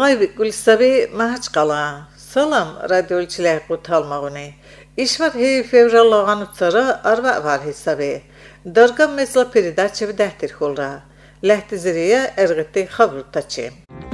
Gülsabi Mahachqala. Salam radyoçiler qutalmağını. İşvar he fevrallağan utsara arva var hisabi. Darga mesla передача в дәхтер холра. Ләхтизирия әргітті хабруттачы.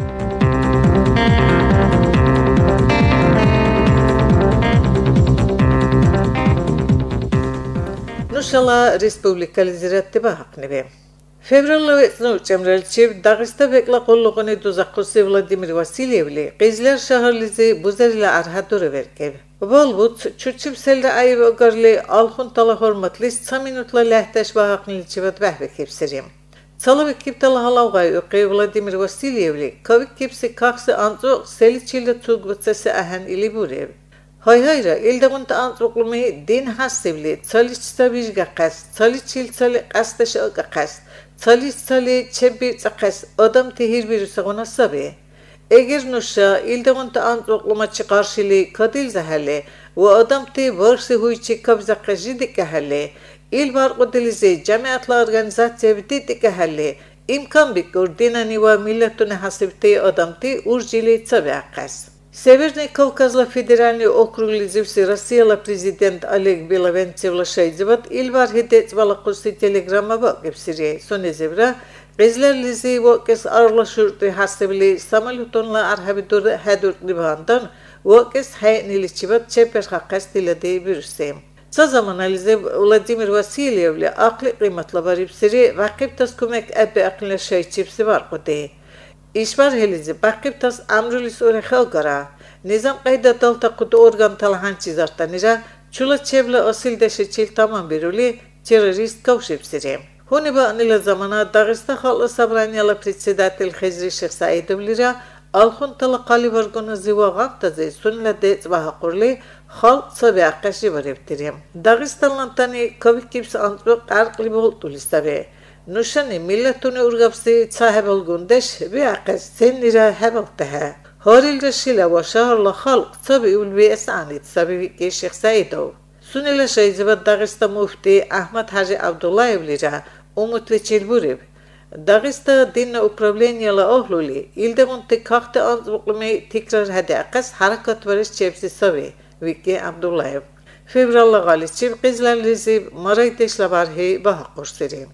Nuşala Respublikalizirati bahaqnibi. Fevralla vetnu Cemrelçev Dağısta vekla kolluğunu duzakkusi Vladimir Vasilyevli Qizler şahırlizi buzarila arhaduru verkev. Bolbut çuçipselde ayı ogarli alxun tala hormatli saminutla ləhtaş bahaqnilçivat bahvek hepsirim. Salavik kiptala halavgay uqi Vladimir Vasilyevli kavik kipsi kaksı anzuq seliçili tuğbutsası ahan ili burev. Hayra ildeğunta anzuqlumi din hasivli çaliçsa vijga qas, çaliçil çali qastaşı oqa qas, çaliçsali çebi çaqas adam tehir virüsağına sabi. Eğer nuşa ildeğunta anzuqluma çıkarşili kadil zahali ve adam te varsı huyçi kabza qajidik ahali, il var qudilizi camiatla organizasya bididik ahali, imkan bikur dinani ve milletuni hasibti adam te urjili çabi aqas. Северный Кавказла федеральный округ лизивси Россияла президент Олег Беловенцевла шайдзиват илвар хидец валакуси телеграмма вакипсири сонезевра Qizler lizi vakis arla şurti hasibli samalutonla arhabidur hadur divandan vakis hayniliçivat çeper haqqas diladi birüsem. Sa zaman lizi Vladimir Vasilyevli aqli qiymatla baripsiri vaqib tas kumek abi aqli şayçipsi var qudi. İşvar helizi baqib tas amrulis orexa ogara. Nizam qayda dalta qudu organ talahan çizarta nira çula çevle asil deşi çil tamam biruli terörist kavşipsiri. Honi ba anila zamana Dağısta Xalq Sabranyala председатель Xizri Şeyh Saidovlira alxun tala qali vargona ziva gavtazi sunla de zvahaqurli xalq sabi aqashi varevtirim. Dağıstanlan tani kavik kipsi antruq arqli boltulistabe. Nuşani milletuni urgapsi sahib olgundeş bi aqas senira hebaqtaha. Haril rashila wa shaharla xalq sabi ulbi esanit sabi ki Şeyh Saidov. Sunila Şayzivat Dağısta mufti Ahmet Hacı Abdullayevlira umutli çilburev. Dağısta dinle upravleniyala ohluli ildemunti kakti anzvuqlumi tikrar hadi aqas harakat variş çepsi savi Viki Abdullayev. Fevralla galiçiv qizlar lizi marayteşla barhi bahaqur sirim.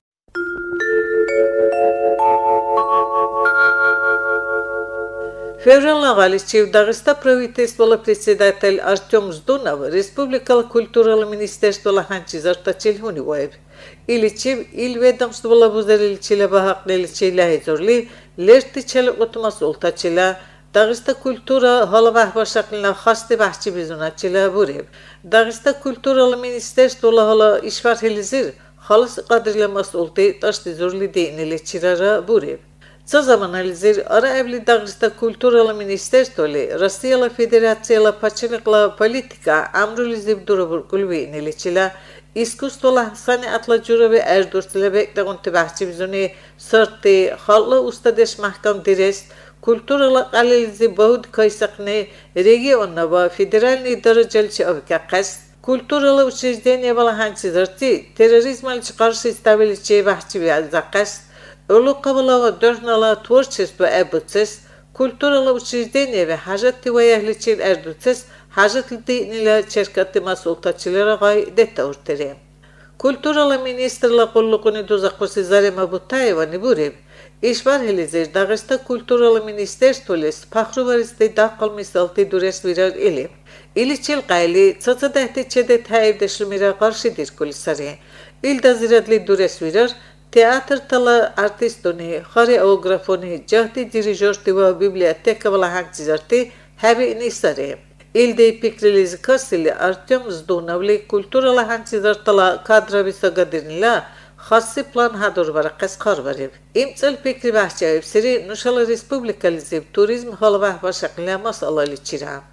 Fevralla Galiçev Dağısta правительствола председатель Артем Сдунов Республикала культурала министерствола ханчизарта челхунивоев. Иличев ил ведомствола бузарилчила bahaqlilчила hezorli lerti çel otmas oltaçila Dağısta kultura halavah başaklina xasti bahçı bizunatçila burev. Dağısta kulturala ministerstvola hala işvar helizir halas qadrila masulti taşti zorli deyinili çirara burev. Sa zaman alizir ara evli Dağısta kulturala ministerstoli Rossiyala Federatsiyala paçılıkla politika amruliziv durabur kulvi niliçila İskustvola sanatla curavi erdursila bekleğunti bahçı bizuni sırtı xallı ustadeş mahkam direst kulturala qalilizi bahud kaysaqni regionna va federalni darajalchi avkaqas kulturala учреждение vala hançizarti terrorizmalchi qarşı stabiliçi bahçı vazaqas Uluqavala dörnala tворчество ebutsiz, kulturala учреждение ve hajatı vayahliçil erdutsiz, hajatlı dinile çerkatı masultaçılara gay detta urtere. Kulturala ministerla kolluğunu duzakkosi Zarema Butayevani burev, işvar helizir Dağısta kulturala ministerstolis, paxruvaristi daqal misalti dures virar ili. İliçil qayli, çaça dehti çede taivdeşlimira qarşidir kulisari. İlda ziradli dures virar, Teatr tala artistoni, xoreografoni, jahti dirijorti ve biblioteka vala hançizarti hebi nisari. İlde pikrilizi kasili Artyom Zdunovli kulturala hançizartala kadra visagadinila xassi plan hadur varaqas qarvarev. İmtsal pikri bahçaev siri Nuşala Respublikaliziv turizm halavah başaqila masalali çira.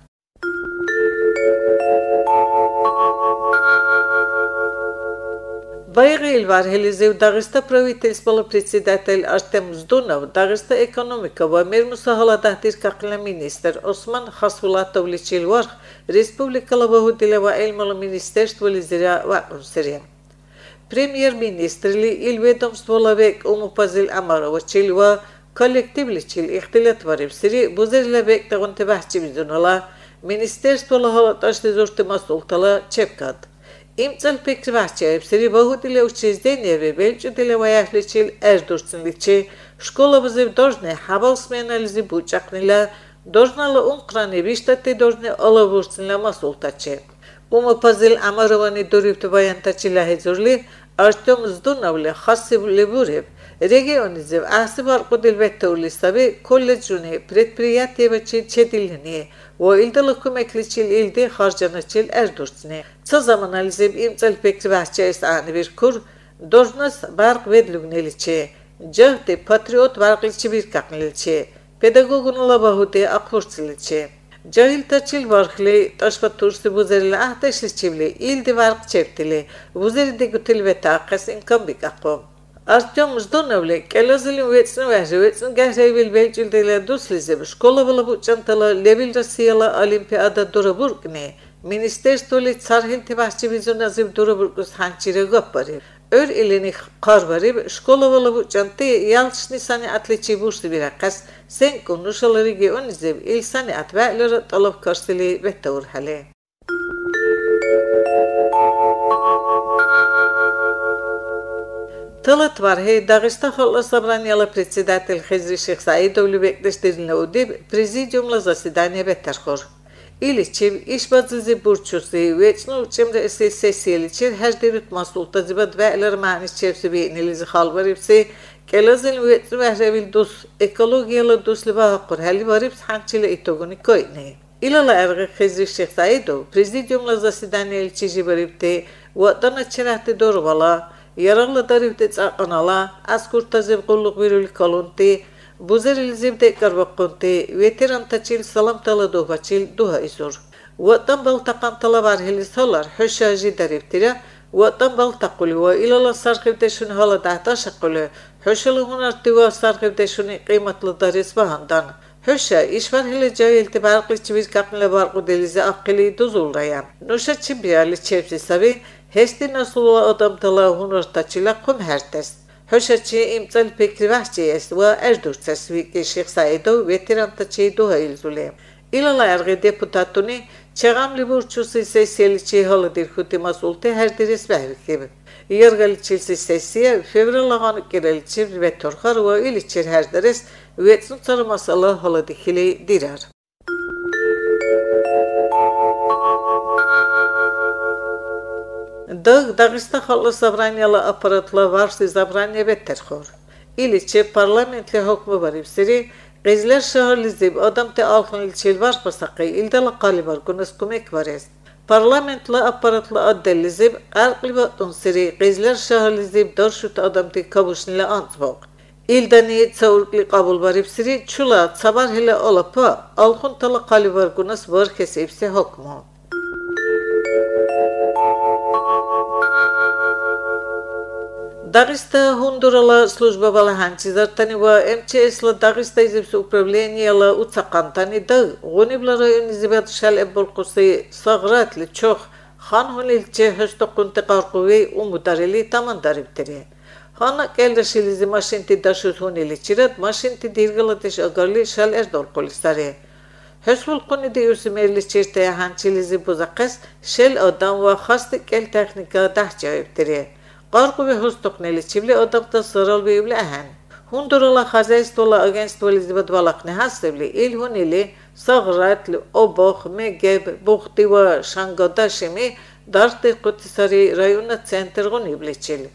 Байғил var helizев Dağısta правительствола председатель Артем Сдунов, Dağısta ekonomika ve mermusahala dahtir kakla minister Osman Xasulatovli Çilvarx, Respublikala vahudila ve elmalı ministerstvoli zira vaqun sirem. Premier-ministrli il vedomstvola vek umupazil Amarova Çilva, коллективличил ихтилат вариб сири бузерила бектагон тебахчи бизунала министерствола холоташти зурти масултала чепкат. Имцал пекривахчи сири бахутиле учреждения ве белчутиле ваяхличил эрдурцинличи школа бузев должне хабал сменализи бучакнила должнала умкрани биштати должне олавурцинла масултачи. Умапазил амаровани дурибти баянтачи лахизурли Артем Здуновли хасибли бурев регионизев асибар кудилветтаули саби колледжуни предприятиевачи четилни во илдалыкумекличил илди харжаначил эрдурцни. Ца заманализев имцал пекривахчаис анивир кур должнас барк ведлугнеличи жахти патриот баркличи биркакнеличи педагогунула бахути акурциличи. Cahil varkli taşpa tursi buzerli ahtaşliçivli ildi vark çeptili buzeri de gutil ve taqas inkam bikakom. Artyom Zdonovli kelazili vetsini vetsini gahrevil belçildile duslize şkola bala bu çantala levil Rusiyala olimpiyada duraburgni ministerstoli sarhil tebahçi vizonaziv duraburgus hançire gappari. Ör ilini karvarib şkola bala bu çantı yalçni sani atliçi bursi birakas sen konuşaları geonizev il sani atve'lere talab karsili ve tavur hale. Talat var hey Dağıstan Halkı Собранияла председатель Хизри Шейх Саидовли bekleştirilne udib prezidiumla zasidaniye beterkor. İliçiv işbazızı burçusi veçnu uçemre sesiyeliçir her devlet masulta zibad ve'ler ma'nis çevsi beynilizi halvaripsi kelazil veçnu vehrevil dus ekologiyalı dusliva hakkur hali varips hançile itoguni koyne. İlala ergi Hizri Şeyh Saidov prezidiumla zasidaniye jibaripti vatana çirahti dorvala yararlı darifte çaqanala askurta zevqulluk viruli kalunti buzeril zevde karvakunti veteran taçil salam tala dohvaçil duha isur. Vatan bal taqan tala varhili salar hüşaji dariftira vatan bal taquli ve ilala sarqivde şun hala dahta şaquli hüşalı hunarti ve sarqivde şuni qiymatlı daris bahandan. Hüşa işvarhili cahilti barqli çivir kapnile barqu delizi aqili duzulrayan. Nuşa çibiyali çevsi sabi Hesti nasıl adam tala hunar taçila kum hertes. Hüşaçı imtal pekrivahçı es ve erdurtsas viki Şeyh Saidov veteran taçı duha ilzule. İlala ergi deputatuni çağam liburçusu sesiyeliçi halıdir kuti masulte her diris behvikibi. Yergaliçilsi sesiye fevralağanı kiraliçir ve torkar ve iliçir her diris ve tsar masala halıdikili dirar. Dağıstan Halkı Собранияла aparatla varsi zabraniye beterkor. İliçe parlamentli hukmu varipsiri Qizlar şahırlı zib adam te alkın ilçil var pasaqı ildala qalibar kunas kumek vares. Parlamentla aparatla addelli zib qarqli batun siri Qizlar şahırlı zib darşut adam te kabuşnile antbaq. İldani tsaurqli qabul varipsiri çula sabar hele olapa alkın tala qalibar kunas var kesipse hukmu. Дагыста Хондурала служба бала ханчизартани ва МЧС-ла Дагыста изибс управленијала уцақантани да гонибла райони зибат шал эбболқуси сагратли чох хан хулилче хөстоқунти қарқуви умударили тамандариптири. Хана келдашилизи машинти дашут хуниличират машинти диргаладиш агарли шал эрдолқулистари. Hösbulquni de ürsimерли чирте ханчилизи бузақас шел адам ва хасти кел техника дахчаиптири. Qarqu ve hostoqneli çivli adamta sıral ve evli ahan. Hundurala xazaystola agenstvali zibat balaqni hasevli ilhunili sağratli oboq megeb buxti ve şangadaşimi darti qutisari rayona centergun ibliçili.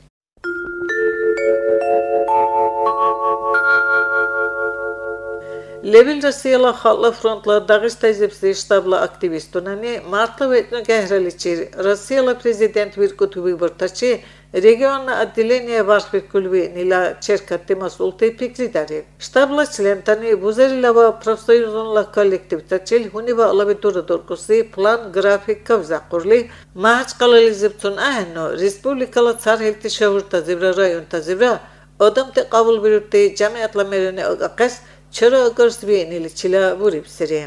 Levil Rusiyala Halkla Frontla Dağısta izipsi ştabla aktivistunani martla vetno gehraliçir Rusiyala prezident Virkut Vibortaçi regionna adileniye başvekülvi nila çerkatti masulti pikridari. Ştabla çlentani buzerila ve profsoyuzunla kolektivtaçil huniva alabi durdurkusi plan grafik kavza kurli mahaç kalali ziptun ahenno Respublikala Sarhilti Şavurta zivra rayonta zivra odamte qabul birurti camiatla merine agaqas Çara agars ve niliçila vuripsiri.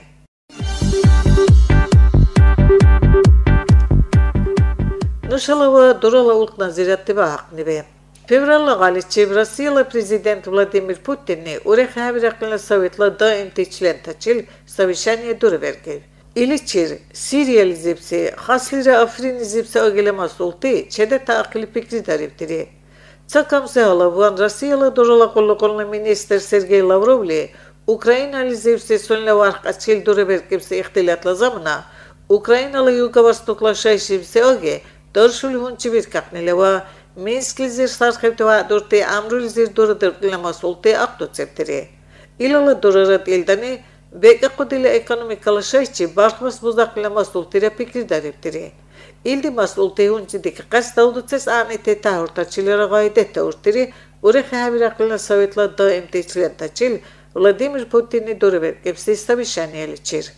Nuşalava durala ulk naziratti bahaqni be. Fevralda Galiçev Rossiya prezident Vladimir Putinni Urek Havrakla Sovetla daim teçlen taçil savişaniye duruvergev. İliçir Siriyeli zipsi, Haslira Afrini zipsi agilema sulti, çede taakili fikri dariptiri. Çakamse halavuan Rossiyalı Dorala Kollukolna Minister Sergey Lavrovli, Ukraynalı zipsi sonla vark açil duruvergevsi ihtilatla zamana, Ukraynalı Yugo-Vostokla şayşivsi age, Dorşul hunçi bir kaknileva, Minskli zir sarxevteva durte amrul zir duradırgılama sulti akto çeptiri. İlala durarat ildani, Vega kudile ekonomikala şayçi barxmas buzaklama sultira pikri dariptiri. İldi masulti hunçi diki qas davduces anite tahurta çilera gaydette urtiri, Urek Havrakla Sovetla daim teçlen taçil, Vladimir Putinni duruvergevsi savişaniyeli çir.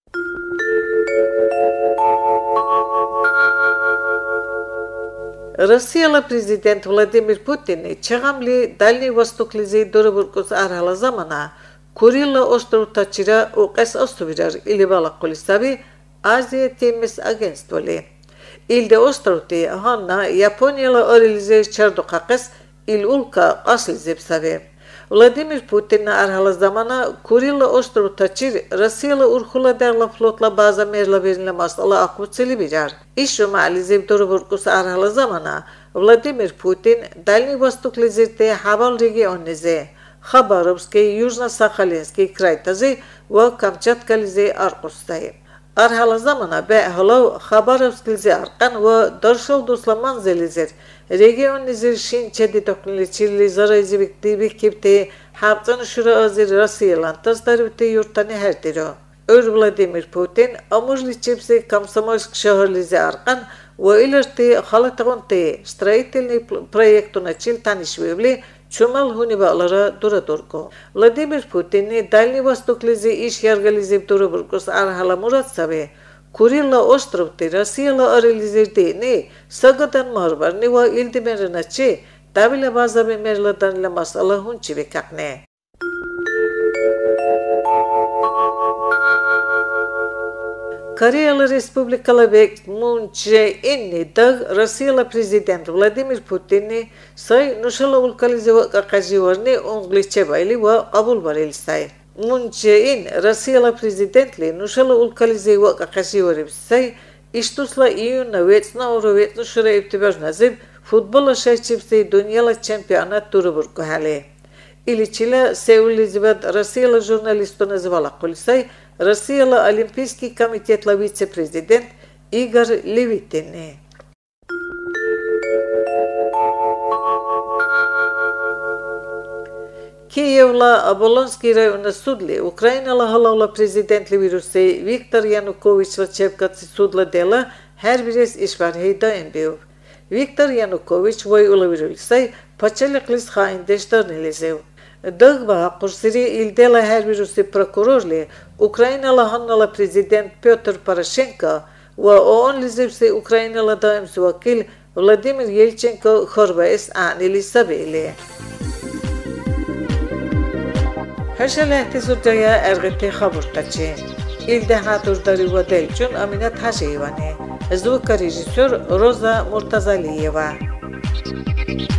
Rossiya prezident Vladimir Putinni çağamli Dalni Vostoklizi duruburkus arhala zamana Kurilla ostrov taçira uqas ostovirar ilibala kulisavi Azia Temis Agentstvoli. İlde ostrovti hanna Japonyala orilize çardoqaqas il ulka qaslizeb savi. Vladimir Putinni arhala zamana Kurilla ostrov taçir Rossiyala urxula derla flotla baza merla verinle masala akvutseli birar. İşru malizeb duruburkus arhala zamana Vladimir Putin Dalni Vostoklizirte haval regionize Khabarovskiy, Yuzhno-Sakhalinskiy kraytazi ve Kamchatkalizi arqustay. Arhala zamana be halav Khabarovskilizi arqan ve Dorshol Duslamanzelizir regionizir şin çedi toqniliçili zarayzibikti bikipti haptan şura azir Rossiyalan tasdaribti yurtani hertiro. Ör Vladimir Putin amurli çepsi Komsomolsk şehirlizi arqan ve ilerti halatağunti strayitelni proyektuna çil tanışvevli Çumal hunibalara duradurgu. Vladimir Putinni Dalni Vostoklizi iş yargalizib duraburgus arhala muratsavi, Kurilla ostrovti Rossiyala aralizirdi sagadan marvarni ve ildimerinaçi davila bazabi merladan la masala hunçi vikakne. Koreyalı Respublikalı vekt Moon Jae-inni dag Rossiyalı prezident Vladimir Putinni say nuşala ulkalizi ve qaqajivarni ungliçe bayli ve qabul baril say. Moon Jae-in Rossiyalı prezidentli nuşala ulkalizi ve qaqajivarib say iştusla iyunna vetsna oro vetnu şura iptibar nazib futbola şayçipsi dünyala çempionat duruburgu hali. İliçila Seulizibad Rossiyalı jurnalistu nazivala kulisay Rossiyalı Olimpiyski komitetla vice-prezident Igor Levitinni. Kiyevla Abolonski rayona sudli Ukraynalı halavla prezidentli virüsü Viktor Yanukovichla çevkatsi sudla dela her bires işvar heydayin bev. Viktor Yanukovich vay ulavirilsay paçalıklis haindeştar nelezev. Dağba kursiri ildela her virüsü prokurorli Ukraynalı hannala prezident Pyotr Poroshenko ve oon lizevsi Ukraynalı daimsi vakil Vladimir Yelchenko Khorbaes anili sabili. Haşal ehtisudaya ergete khaburtaçi. İlde haturdari vadelcun Aminat Hasheyvani. Zvuka rejisör Roza Murtazaliyeva.